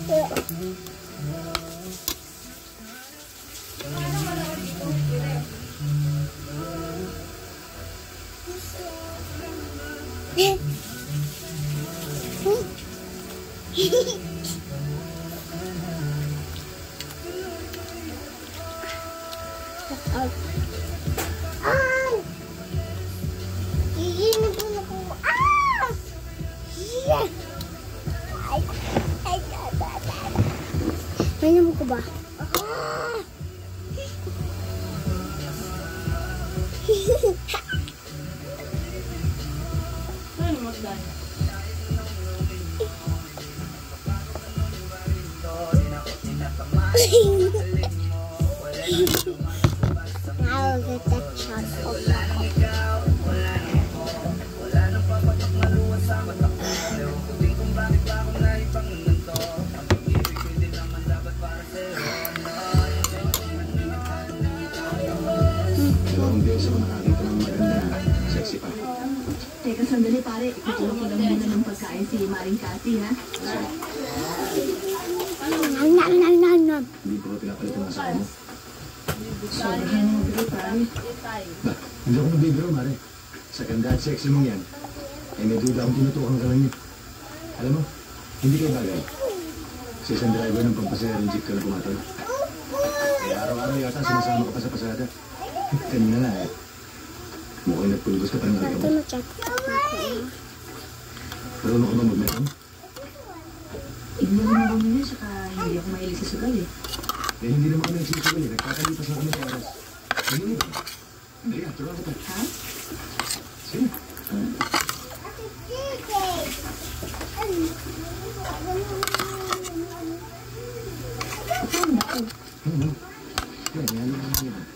Mainam ko ba? I'll get that shot of Teka, sandali pare. Ikukulong ko lang muna ng pagkain si Maring Cathy, ha? Nam. Hindi ko pinapalitan ang asawa mo. Sobrang mo bigay, pare. Ba, hindi ako nabibiro, Mare. Sa ganda at sexy mong yan, ay may duda akong tinutukan ka lang niya. Alam mo, hindi kayo bagay. Sa isang driver ng pampasayarang jeep ka na pumatol. Kaya araw-araw yata sinasama ka pa sa pasada. Kanina na eh. Mukhang nagpulbos ka pa ng Ito alikabok. na chat. Marunong ka ba mag-makeup? Hindi mo naman niya, saka hindi ako mahilig sa sugal, eh. Eh, hindi naman kami nagsisibili. Nagkakalipas na kami sa oras. Hindi ba? Dali, turuan ko pa. Ha? Sige. Ito, naku. Yan, yan.